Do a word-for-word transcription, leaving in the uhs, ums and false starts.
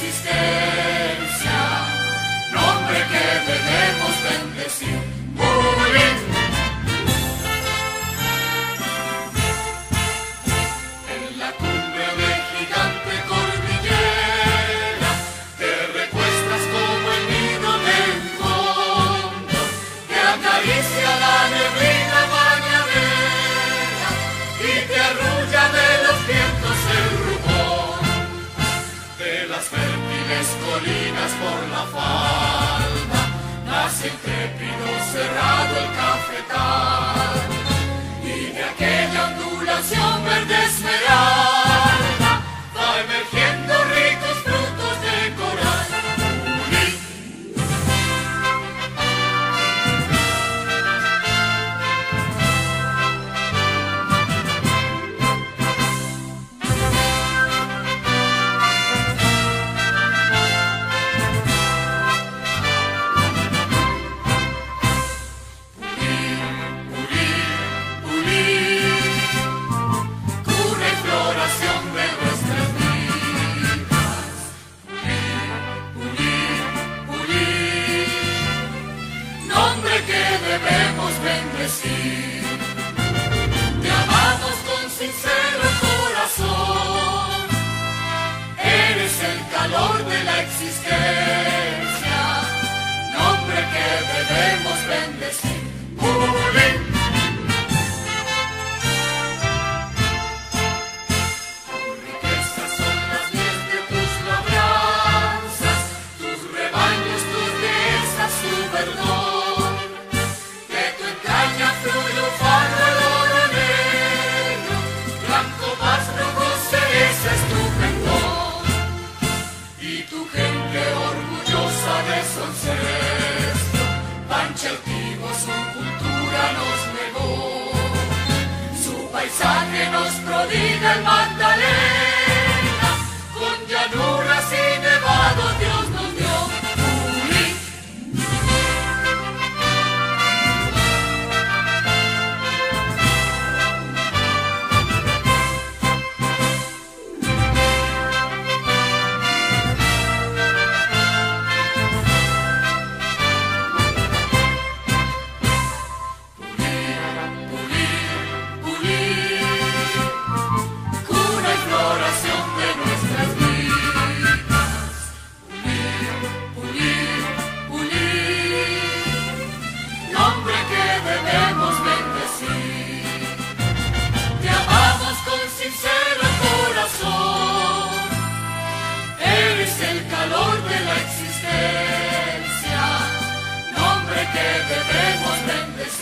existencia, nombre que debemos bendecir. Purín. En la cumbre de gigante cordillera te recuestas como el nido del cóndor que acaricia la neblina mañanera y te arrulla de los vientos el rubor de las fértiles colinas por la falda. Nace intrépido cerrado el cafetal y de aquella ondulación verde esmeralda va emergiendo ricos frutos de coral. Purín. Debemos bendecir. Te amamos con sincero corazón, eres el calor de la existencia, nombre que debemos bendecir. Purín. Tus riquezas son las miel de tus labranzas, tus rebaños, tus dehesas, su verdor. Fluye un faro el oro negro, blanco más rojo cereza es tu pendón, y tu gente orgullosa de su ancestro, Pancha altivo su cultura nos negó, su paisaje nos prodiga el Magdalena, con llanuras y nevados Dios nos dio. Que debemos bendecir.